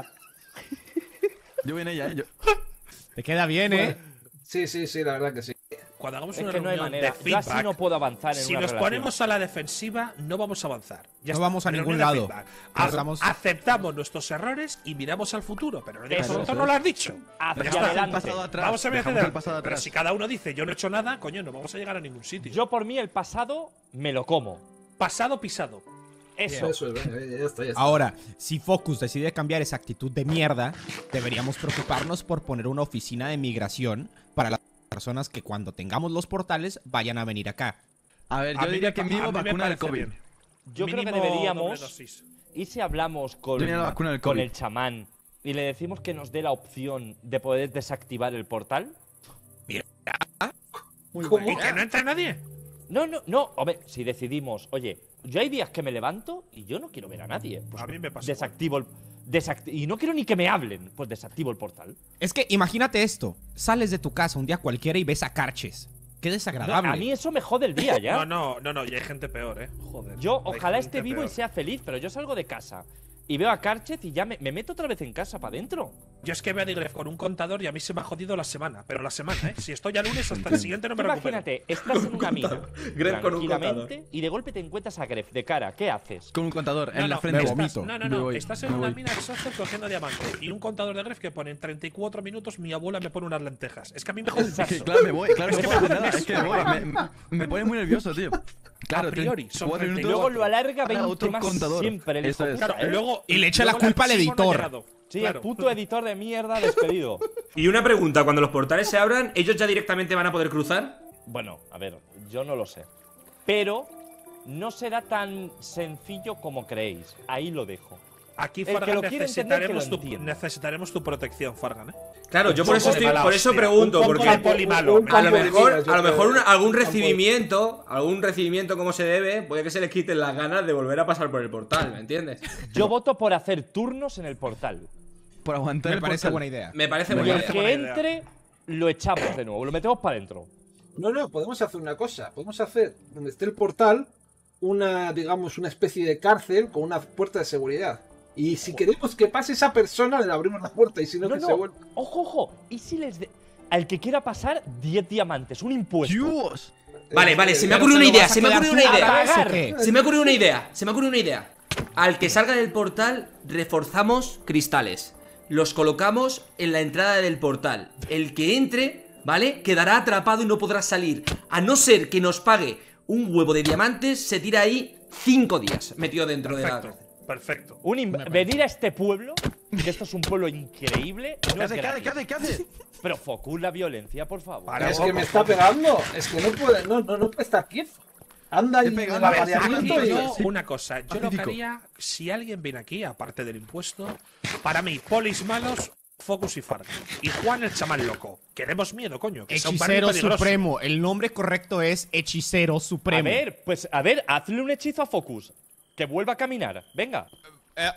Yo voy en ella, eh. Yo... Te queda bien, ¿eh? Sí, sí, sí, la verdad que sí. Cuando hagamos Es una que no hay reunión manera. de Yo así feedback, no puedo avanzar en si una nos relación. ponemos a la defensiva, no vamos a avanzar. Ya No está. vamos a Reunión ningún de lado. feedback. Pasamos- Aceptamos nuestros errores y miramos al futuro. Pero en este Eso, momento eso no lo has dicho. Hacia Ya está. adelante. pasado atrás. Vamos a ver hacia Dejamos el adelante. pasado Pero atrás. si cada uno dice yo no he hecho nada, coño, no vamos a llegar a ningún sitio. Yo por mí el pasado me lo como. Pasado pisado. Eso. Eso es, venga, ya está, ya está. Ahora, si Focus decide cambiar esa actitud de mierda, deberíamos preocuparnos por poner una oficina de migración para las personas que cuando tengamos los portales vayan a venir acá. A ver, A yo mí diría me que pa- a mínimo mí me vacuna del parece COVID. bien. Yo creo que Mínimo doble deberíamos. dosis. ¿Y si hablamos con, Yo ni la vacuna del con COVID. el chamán y le decimos que nos dé la opción de poder desactivar el portal? ¿Cómo? ¿Y que no entre nadie? No, no, no. Hombre, si decidimos, oye, yo hay días que me levanto y yo no quiero ver a nadie. Pues A mí me pasa Desactivo el. desacti- y no quiero ni que me hablen. Pues desactivo el portal. Es que imagínate esto, sales de tu casa un día cualquiera y ves a Carches. Qué No, desagradable. a mí eso me jode el día ya. No, no, no, no, y hay gente peor, eh. Joder. Yo hay ojalá gente esté vivo y peor. sea feliz, pero yo salgo de casa y veo a Carchez y ya me, me meto otra vez en casa para adentro. Yo es que veo a Digref con un contador y a mí se me ha jodido la semana. Pero la semana, ¿eh? Si estoy ya lunes hasta el siguiente no me recupero. Imagínate, estás en una mina Gref con un tranquilamente y de golpe te encuentras a Gref de cara. ¿Qué haces? Con un contador No, en la no, frente. me estás- vomito. No, no, Me no. voy, Estás en me una voy. mina de Exhausted cogiendo diamante y un contador de Gref que pone en treinta y cuatro minutos mi abuela me pone unas lentejas. Es que a mí me jode Es que, eso. claro, me voy. Claro, no Es que puedo me hacer nada. jodes Es que eso. me voy. Me, me- me pone muy nervioso, tío. Claro, A priori, treinta y son cuatro treinta y minutos. Luego lo alarga Ahora veinte otro más contador. siempre el Eso hijo es. puta, Claro, ¿eh? luego, Y le echa luego la culpa al Simon no ha editor. llegado. Sí, Claro. el puto editor de mierda despedido. Y una pregunta, cuando los portales se abran, ¿ellos ya directamente van a poder cruzar? Bueno, a ver, yo no lo sé. Pero no será tan sencillo como creéis. Ahí lo dejo. Aquí, El que Fargan, lo quiere entender, que lo necesitaremos, tu, entienda. necesitaremos tu protección, Fargan, ¿eh? Claro, yo por Un eso poco de estoy, mala por eso hostia. pregunto, Un poco porque de poli malo. un a lo campo de mejor, minas, yo a lo creo. mejor una- algún Un campo de- recibimiento, algún recibimiento como se debe, puede que se les quiten las ganas de volver a pasar por el portal, ¿me entiendes? Yo voto por hacer turnos en el portal. Por aguantar Me el parece portal. buena idea. Me parece Me buena Y el idea. buena que idea. entre, lo echamos de nuevo. Lo metemos para adentro. No, no, podemos hacer una cosa. Podemos hacer, donde esté el portal, una, digamos, una especie de cárcel con una puerta de seguridad. Y si queremos que pase esa persona, le abrimos la puerta. Y si no, No, que no. se vuelva. Ojo, ojo. ¿Y si les de... Al que quiera pasar, diez diamantes. Un impuesto. ¡Dios! Vale, vale, se me ha Pero ocurrido te una lo idea, vas a se me ha quedar ocurrido una tú idea. a pagar, ¿o ¿o qué? qué? Se me ha ocurrido una idea, se me ha ocurrido una idea. Al que salga del portal, reforzamos cristales. Los colocamos en la entrada del portal. El que entre ¿vale? Quedará atrapado y no podrá salir. A no ser que nos pague un huevo de diamantes, se tira ahí cinco días metido dentro Perfecto, de la... perfecto. Un in- venir a este pueblo, que esto es un pueblo increíble, no ¿Qué es hace, qué hace, gratis. qué hace, qué hace? Pero Focus, la violencia, por favor. Para, Es que me está pegando. Es que no puede, no, no, no puede estar quieto. Anda ahí Te en pega, el a ver, apareamiento Aquí y. yo, una cosa, yo lo que Pacífico. haría, si alguien viene aquí, aparte del impuesto, para mí, polis malos, Focus y Fargan. Y Juan el chamán loco. Queremos miedo, coño. Que sea un barrio Hechicero peligroso. Supremo. El nombre correcto es Hechicero A Supremo. ver, pues, a ver, hazle un hechizo a Focus. Que vuelva a caminar. Venga. Eh,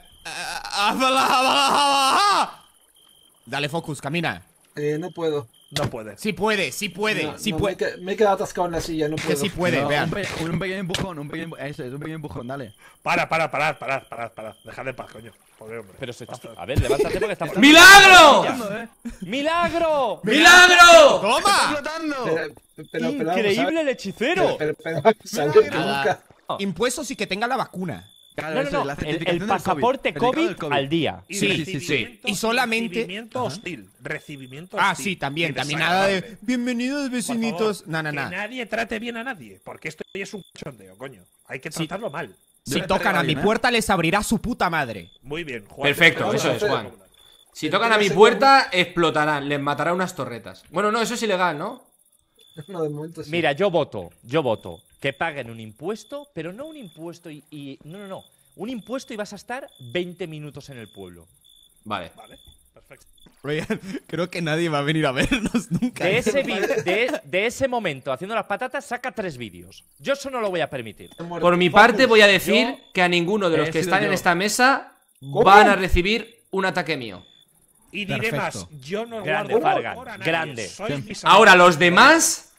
eh, Dale, Focus, camina. Eh, no puedo. No puede. Sí puede, sí puede, No, sí no, puede. Me, he que- me he quedado atascado en la silla, no Que puedo. sí puede, No, vean. un, pe- un pequeño empujón, un pequeño, eso es, un pequeño empujón, dale. Para, para, parad, parad, parad, parad. Dejad de paz, coño. Pobre hombre. Pero se está. A ver, levántate porque está. ¡Milagro! ¿eh? ¡Milagro! ¡Milagro! ¡Toma! ¡Flotando! Pero, pero, pero vamos a ver. ¡Increíble el hechicero! Pero, pero, pero vamos a ver que Nada. nunca. Impuestos y que tenga la vacuna. Claro, No, no, eso es, no. la El, certificación el del pasaporte Certificado COVID, del COVID. al día. Y Sí, sí, sí. recibimiento- Y solamente- Recibimiento Ajá. hostil. Recibimiento Ah, hostil. sí, también, Y también nada de desagradable. bienvenidos Por vecinitos. favor, No, no, que no. nadie trate bien a nadie. Porque esto ya es un cachondeo, coño. Hay que Sí. tratarlo mal. Si Yo le tocan pego a a mi alguien, ¿eh? puerta les abrirá su puta madre. Muy bien, Juan. Perfecto, Vamos eso a es, hacer- Juan. Si tocan a mi puerta, explotarán. Les matará unas torretas. Bueno, no, eso es ilegal, ¿no? No, de momento sí. Mira, yo voto, yo voto que paguen un impuesto, pero no un impuesto y, y- no, no, no, un impuesto y vas a estar veinte minutos en el pueblo. Vale. Vale, perfecto. Oigan, creo que nadie va a venir a vernos nunca. De ese, vi- de, de ese momento, haciendo las patatas, saca tres vídeos. Yo eso no lo voy a permitir. Por mi parte, voy a decir yo que a ninguno de los he que sido están en yo. esta mesa ¿Cómo? van a recibir un ataque mío. Y diré Perfecto. más, yo no Grande, guardo Fargan, por a nadie, grande. sois mis Ahora, amigos. los demás.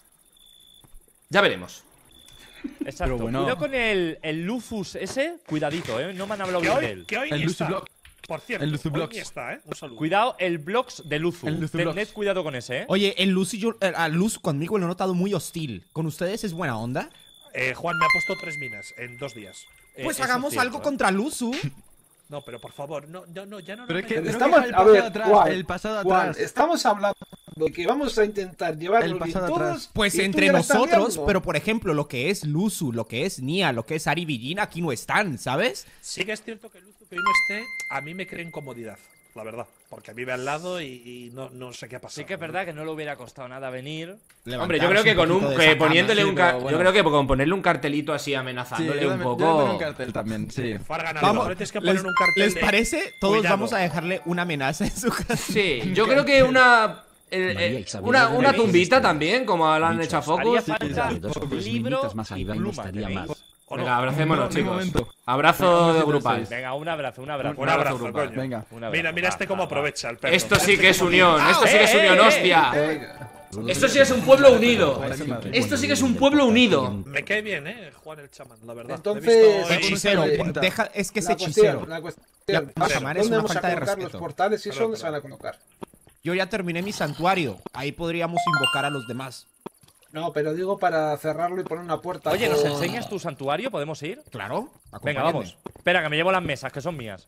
Ya veremos. Exacto. Pero bueno. Cuidado con el, el Lufus ese, cuidadito, ¿eh? No me han hablado Que bien de hoy, él. que hoy El ni está. Luciblox. Por cierto, El hoy Luciblox. ni está, ¿eh? Un saludo. Cuidado el Blox de Luzu. El Luzublox. Tened cuidado con ese, ¿eh? Oye, el Luz y yo, eh, a Luz conmigo lo he notado muy hostil. ¿Con ustedes es buena onda? Eh, Juan me ha puesto tres minas en dos días. Eh, Pues eso es hagamos cierto, algo ¿eh? contra Luzu. No, pero por favor, no, no, no ya no. Pero nos es que metamos- creo Estamos, que el a pasado ver, atrás, Juan, el pasado Juan, atrás. estamos hablando de que vamos a intentar llevarlo El bien pasado todos. atrás. Pues y tú entre ya la estás nosotros, liando. pero por ejemplo, lo que es Luzu, lo que es Nia, lo que es Ari Villina, aquí no están, ¿sabes? Sí que es cierto que el Luzu que hoy no esté, a mí me crea incomodidad, la verdad. Porque vive al lado y, y no, no sé qué ha pasado. Sí que es verdad que no le hubiera costado nada venir. Hombre, yo creo que con un. que poniéndole un. ca- Yo creo que con ponerle un cartelito así Sí, amenazándole yo un también- yo poco. también un cartel también, sí. Fargan, a lo Vamos, mejor tienes que poner ¿les, un cartel ¿les de- parece? Todos Cuidado. vamos a dejarle una amenaza en su casa. Sí, yo creo que una. eh, María eh, Isabel una, de una Reyes tumbita Estrella. también, como la han Bichos. hecho a Haría Focus. falta sí, dos ojos libro minitas más y arriba y no pluma, estaría ¿tenéis? mal. ¿O no? Venga, abracémonos, Un chicos. momento. Abrazo Venga, grupal. Venga, un abrazo, un abrazo. Un abrazo, grupal. coño. Venga. Un abrazo. Mira, mira Va, este va, cómo va. aprovecha el perro. Esto sí Este que es cómo unión, vive. esto sí que es eh, unión, eh, hostia. Venga. Esto sí es un pueblo unido. Parece madre. Esto sí que es un pueblo unido. Me cae bien, eh, Juan el chamán, la verdad. Entonces, Le he visto- eh, Hechicero, Eh, pues, deja, es que es La hechicero. cuestión, la cuestión. Ya, ¿Dónde chamán, es una vamos a falta de colocar respeto. los portales y eso Perdón, dónde se van a perdón. colocar? Yo ya terminé mi santuario. Ahí podríamos invocar a los demás. No, pero digo para cerrarlo y poner una puerta. Oye, ¿nos con- enseñas tu santuario? ¿Podemos ir? Claro. Venga, acompáñenme. vamos. Espera, que me llevo las mesas, que son mías.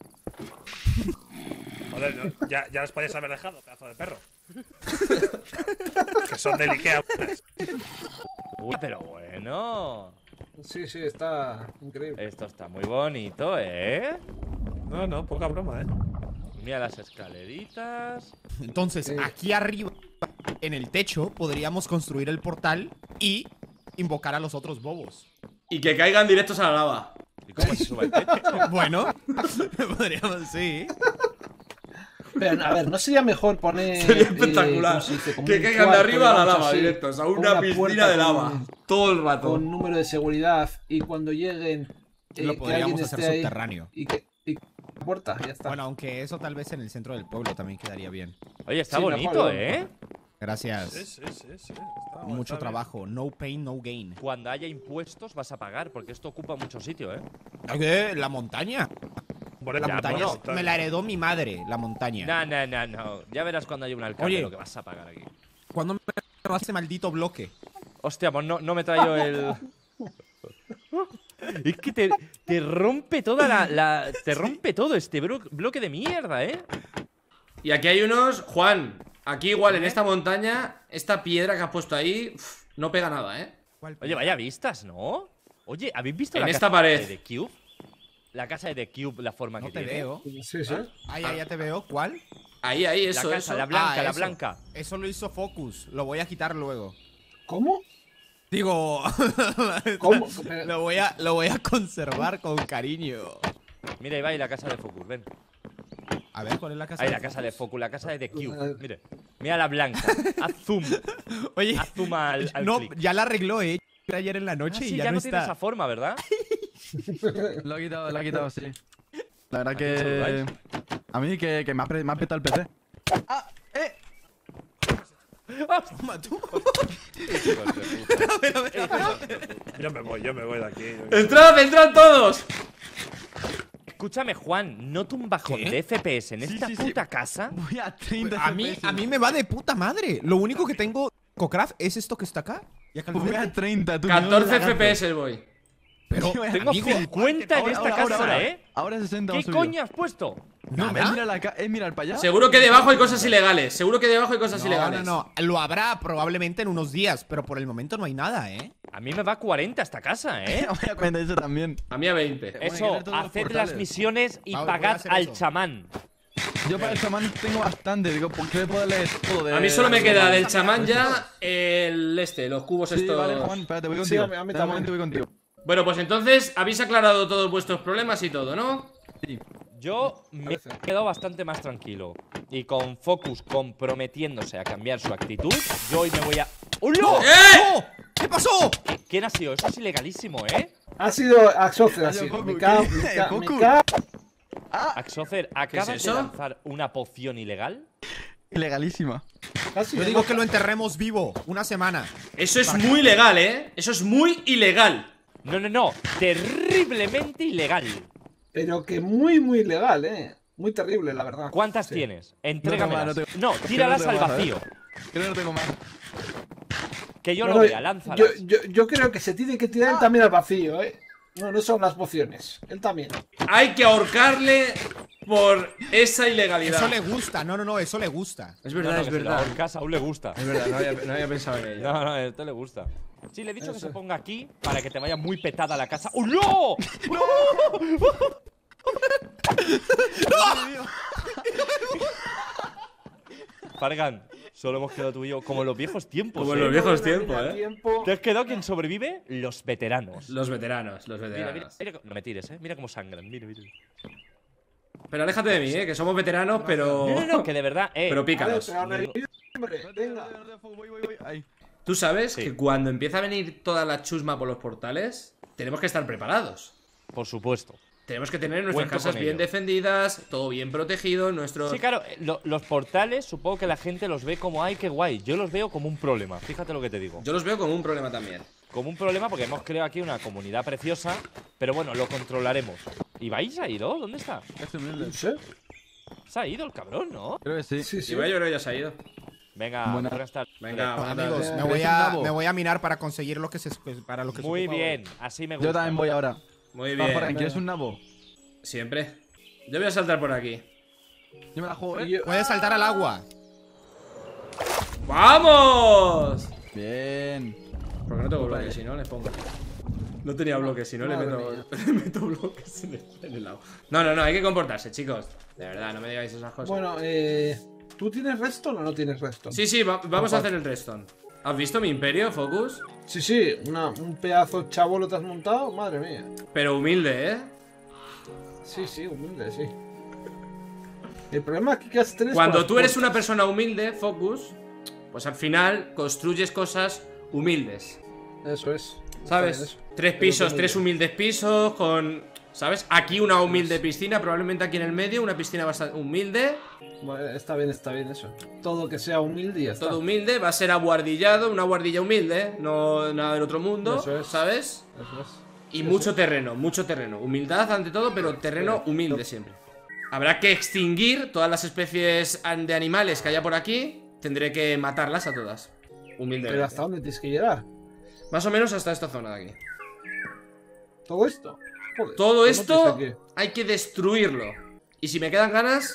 Joder, no, ya, ya las podías haber dejado, pedazo de perro. Que son del Ikea. Uy, pero bueno. Sí, sí, está increíble. Esto está muy bonito, ¿eh? No, no, poca broma, eh. Mira las escaleritas. Entonces, Sí. aquí arriba, en el techo, podríamos construir el portal y invocar a los otros bobos. Y que caigan directos a la lava. ¿Y cómo se sube el techo? Bueno, podríamos, sí. Pero, a ver, ¿no sería mejor poner. Sería eh, espectacular. ¿cómo se dice? Como Que un caigan de cuarto, arriba a la digamos lava, así, directos. A con una puerta piscina de lava. con- Todo el rato. Con número de seguridad y cuando lleguen. eh, Lo que podríamos alguien hacer esté ahí subterráneo. Y que. Y puerta, ya está. Bueno, aunque eso tal vez en el centro del pueblo también quedaría bien. Oye, está Sí, bonito, mejor, ¿eh? Gracias. Sí, sí, sí, sí. Está- Mucho está trabajo. No pain, no gain. Cuando haya impuestos vas a pagar, porque esto ocupa mucho sitio, ¿eh? ¿Qué? La montaña. bien. Bueno, La ya, montaña bueno, me la heredó mi madre, la montaña. No, no, no, no. Ya verás cuando haya un alcalde Oye. lo que vas a pagar aquí. ¿Cuándo me va ese maldito bloque? Hostia, pues no, no me traigo el. Es que te, te rompe toda la. la- te rompe todo este bro- bloque de mierda, ¿eh? Y aquí hay unos. Juan, Aquí igual, en esta montaña, esta piedra que has puesto ahí, uf, no pega nada, ¿eh? Oye, vaya vistas, ¿no? Oye, ¿habéis visto En la esta casa pared. de The Cube? La casa de The Cube, la forma No que te tiene. veo. Sí, sí. Ah, ya, ya te veo. ¿Cuál? Ahí, ahí, La eso, casa, eso. la blanca, Ah, la eso. blanca. Eso lo hizo Focus. Lo voy a quitar luego. ¿Cómo? Digo, ¿Cómo? lo voy a, lo voy a conservar con cariño. Mira, Ibai, la casa de Focus, ven. A ver, ¿cuál es la casa? Ahí, de la casa de Focus? Focus, la casa de The Cube. Eh. Mire, mira la blanca. Haz zoom. Oye, Haz zoom al, al no, clic. ya la arregló, eh. Ayer en la Ah, noche sí, y ya, ya, no no tiene está. esa forma, ¿verdad? Lo ha quitado, lo ha quitado, sí. La verdad ¿A quién que. saludáis? A mí que, que me, ha, pre- me ha petado el P C. ¡Ah! ¡Eh! Toma tú. Yo me voy, yo me voy de aquí. ¡Entrad, entrad todos! Escúchame, Juan, ¿noto un bajón ¿Qué? de F P S en Sí, esta sí, sí. puta casa? Voy a treinta A mí, F P S. a mí me va de puta madre. Lo único que tengo, Cocraft, es esto que está acá. Y acá al Voy a frente. treinta, tú. catorce F F P S voy. Pero, Tengo amigo, cincuenta en Ahora, esta ahora, casa, ahora, ahora. ¿eh? Ahora sesenta ¿Qué hemos subido. coño has puesto? No, es ¿nada? mirar, la ca- es mirar para allá. Seguro que debajo hay cosas ilegales. Seguro que debajo hay cosas No, ilegales. no, no. Lo habrá probablemente en unos días, pero por el momento no hay nada, ¿eh? A mí me va a cuarenta esta casa, ¿eh? Voy a cuarenta y ocho también. A mí a veinte. Bueno, hay que Eso, ver todos los haced las portales. misiones y Va, voy a pagad hacer al eso. chamán. Yo para el chamán tengo bastante. Digo, ¿por qué puedo leer todo de.? A mí solo me de- queda de- del chamán ya el este, los cubos Sí, estos. vale, Juan, espérate, voy Sí, contigo. a mí- a mí Espera un también. momento, voy contigo. Bueno, pues entonces habéis aclarado todos vuestros problemas y todo, ¿no? Sí. Yo me he quedado bastante más tranquilo. Y con Focus comprometiéndose a cambiar su actitud, yo hoy me voy a. ¡Hola! ¡Eh! ¡No! ¿Qué pasó? ¿Quién ha sido? Eso es ilegalísimo, ¿eh? Ha sido Axocer, ha Adiós, sido. Goku. Me cago, ¿Qué? me cago, me Goku. cago. Axocer, ¿acabas es eso? de lanzar una poción ilegal? Ilegalísima. Casi Yo me digo mata. que lo enterremos vivo, una semana. Eso es muy legal, ¿eh? Eso es muy ilegal. No, no, no. Terriblemente ilegal. Pero que muy, muy ilegal, eh. Muy terrible, la verdad. ¿Cuántas Sí. tienes? Entrégamelas. No No, tengo más, no tengo- tíralas creo que al no tengo más, vacío. Creo que no tengo más. Que yo No, lo no, vea, lánzalas. yo, yo, yo creo que se tiene que tirar él también al vacío, eh. No, no son las pociones. Él también. Hay que ahorcarle por esa ilegalidad. Eso le gusta, no, no, no, eso le gusta. Es No, verdad, no, es que si lo verdad. ahorcas, aún le gusta. Es verdad, no había, no había pensado en ello. No, no, a esto le gusta. Sí, le he dicho que Eso. se ponga aquí para que te vaya muy petada la casa. ¡Oh, no! Fargan, solo hemos quedado tú y yo. Como en los viejos tiempos, Como en ¿eh? los viejos Mira, tiempos, mira, eh. tiempo. ¿Te has quedado quién sobrevive? Los veteranos. Los veteranos, los Mira, veteranos. mira, mira, no me tires, ¿eh? Mira cómo sangran, mira, mira. Pero aléjate de mí, eh, que somos veteranos, pero. No, no, no, que de verdad, eh. Pero A ver, pícaros. pero ahora- hombre, venga. Voy, voy, voy. Ahí. Tú sabes Sí. que cuando empieza a venir toda la chusma por los portales, tenemos que estar preparados. Por supuesto. Tenemos que tener nuestras Cuento casas con bien ello. defendidas, todo bien protegido, nuestros. Sí, claro, eh, lo- los portales supongo que la gente los ve como, ay, qué guay. Yo los veo como un problema, fíjate lo que te digo. Yo los veo como un problema también. Como un problema porque hemos creado aquí una comunidad preciosa, pero bueno, lo controlaremos. ¿Y vais a ir? ¿Dónde está? Casi humilde. No sé. Se ha ido el cabrón, ¿no? Creo que sí. Sí, Si sí. va, yo creo que ya se ha ido. Venga, Buena. buenas tardes. Venga, buenas Amigos, tardes. me voy, ¿Eres un a, nabo? me voy a minar para conseguir lo que se para lo que se Muy ocupa bien, hoy. así me gusta. Yo también voy ahora. Muy Va, Fargan, bien. ¿quieres un nabo? Siempre. Yo voy a saltar por aquí. Yo me la juego, Y eh. yo- Puedes saltar al agua. ¡Vamos! Bien. Porque no tengo bloques, si no les pongo. No tenía bloques, si no le Madre meto, mía. le meto bloques en el, en el agua. No, no, no, hay que comportarse, chicos. De verdad, no me digáis esas cosas. Bueno, eh. ¿Tú tienes redstone o no tienes redstone? Sí, sí, va- vamos a hacer el redstone. ¿Has visto mi imperio, Focus? Sí, sí, una- un pedazo de chabolo te has montado, madre mía. Pero humilde, ¿eh? Sí, sí, humilde, sí. El problema aquí que has tres. Cuando tú eres una persona humilde, Focus, pues al final construyes cosas humildes. Eso es. ¿Sabes? Está bien eso. Tres Pero pisos, muy tres bien. humildes pisos, con. ¿Sabes? Aquí una humilde piscina, probablemente aquí en el medio, una piscina bastante humilde. Bueno, está bien, está bien eso. Todo que sea humilde y ya está. Todo humilde, va a ser aguardillado, una guardilla humilde, ¿eh? No nada del otro mundo, Eso es. ¿sabes? Eso es. Y Sí, mucho sí. terreno, mucho terreno. Humildad ante todo, pero terreno humilde siempre. Habrá que extinguir todas las especies an- de animales que haya por aquí. Tendré que matarlas a todas. Humildemente. Pero ¿hasta dónde tienes que llegar? Más o menos hasta esta zona de aquí. ¿Todo esto? Joder, Todo ¿cómo esto tienes hay que destruirlo. Y si me quedan ganas,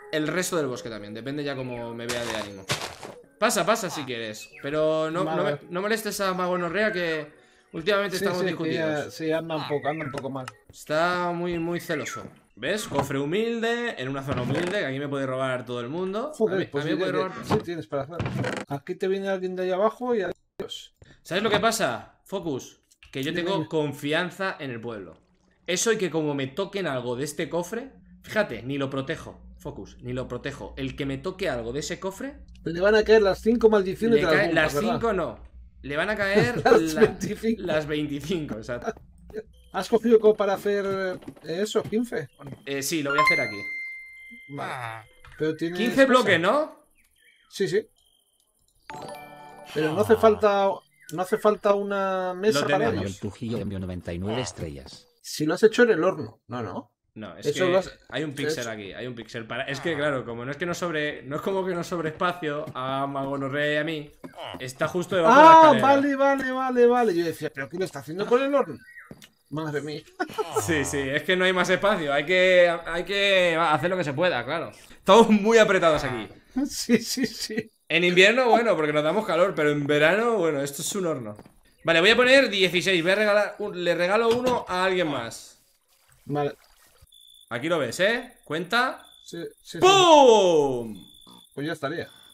el resto del bosque también. Depende ya como me vea de ánimo. Pasa, pasa si quieres. Pero no, no, me- no molestes a Magonorrea, que últimamente Sí, estamos sí, que discutidos. ya- sí, anda un poco, anda un poco mal. Está muy, muy celoso. ¿Ves? Cofre humilde, en una zona humilde, que aquí me puede robar todo el mundo. A Joder, mí, pues a mí me sí, puede que- robar. sí tienes para hacer. Aquí te viene alguien de ahí abajo y adiós. ¿Sabes lo que pasa, Focus? Que yo Dime, tengo dime. confianza en el pueblo. Eso y que como me toquen algo de este cofre, fíjate, ni lo protejo, Focus, ni lo protejo. El que me toque algo de ese cofre, Le van a caer las cinco maldiciones le de las cae, bombas, las ¿verdad? cinco no. Le van a caer Las la- veinticinco. las veinticinco, exacto. ¿Has cogido como para hacer eh, eso, quince? Bueno, Eh, sí, lo voy a hacer aquí. vale. Pero tiene quince cosas. bloques, ¿no? Sí, sí. Pero no hace falta. No hace falta una mesa Lo para tenemos. Manuel ellos. Trujillo envió noventa y nueve estrellas. Si lo has hecho en el horno. No, no. No, es Eso que lo has- hay un píxel eso- aquí, hay un píxel para. Es que claro, como no es que no sobre. No es como que no sobre espacio a Magonorrea y a mí. Está justo debajo de la Ah, escalera. vale, vale, vale, vale. Yo decía, ¿pero qué lo está haciendo con el horno? Madre mía. Sí, sí, es que no hay más espacio. Hay que, hay que hacer lo que se pueda, claro. Estamos muy apretados aquí. Sí, sí, sí. En invierno, bueno, porque nos damos calor, pero en verano, bueno, esto es un horno. Vale, voy a poner dieciséis. Voy a regalar. un- le regalo uno a alguien más. Vale. Aquí lo ves, ¿eh? Cuenta. Sí, sí, sí. ¡Pum! Pues ya estaría.